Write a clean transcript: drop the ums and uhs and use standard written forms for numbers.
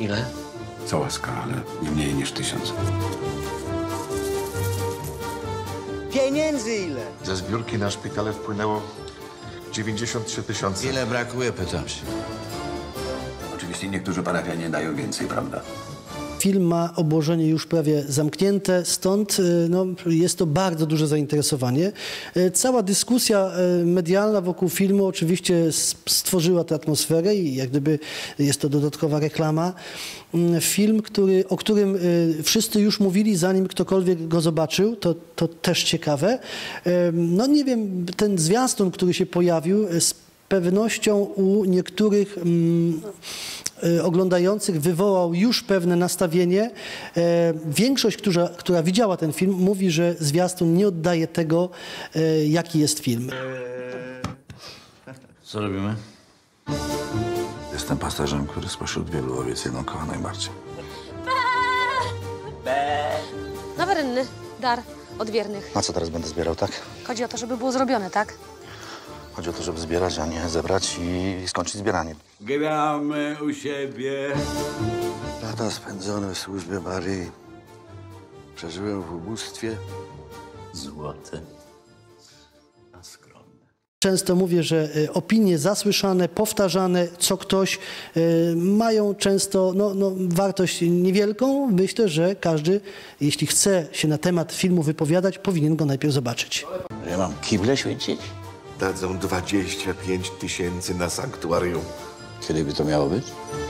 Ile? Cała skala, ale nie mniej niż 1000. Pieniędzy ile? Ze zbiórki na szpitale wpłynęło 93 000. Ile brakuje, pytam się. Oczywiście niektórzy parafianie dają więcej, prawda? Film ma obłożenie już prawie zamknięte, stąd no, jest to bardzo duże zainteresowanie. Cała dyskusja medialna wokół filmu oczywiście stworzyła tę atmosferę i jak gdyby jest to dodatkowa reklama. Film, o którym wszyscy już mówili, zanim ktokolwiek go zobaczył, to też ciekawe. No nie wiem, ten zwiastun, który się pojawił, z pewnością u niektórych oglądających wywołał już pewne nastawienie. Większość, która widziała ten film, mówi, że zwiastun nie oddaje tego, jaki jest film. Co robimy? Jestem pasterzem, który spośród wielu owiec jedną kocha najbardziej. Nowe rynny, dar od wiernych. A co teraz będę zbierał, tak? Chodzi o to, żeby było zrobione, tak? Chodzi o to, żeby zbierać, a nie zebrać i skończyć zbieranie. Gramy u siebie. Lata spędzone w służbie Maryi przeżyłem w ubóstwie. Złote. A skromne. Często mówię, że opinie zasłyszane, powtarzane, co ktoś, mają często wartość niewielką. Myślę, że każdy, jeśli chce się na temat filmu wypowiadać, powinien go najpierw zobaczyć. Ja mam kible święcić? Dadzą 25 000 na sanktuarium. Kiedy by to miało być?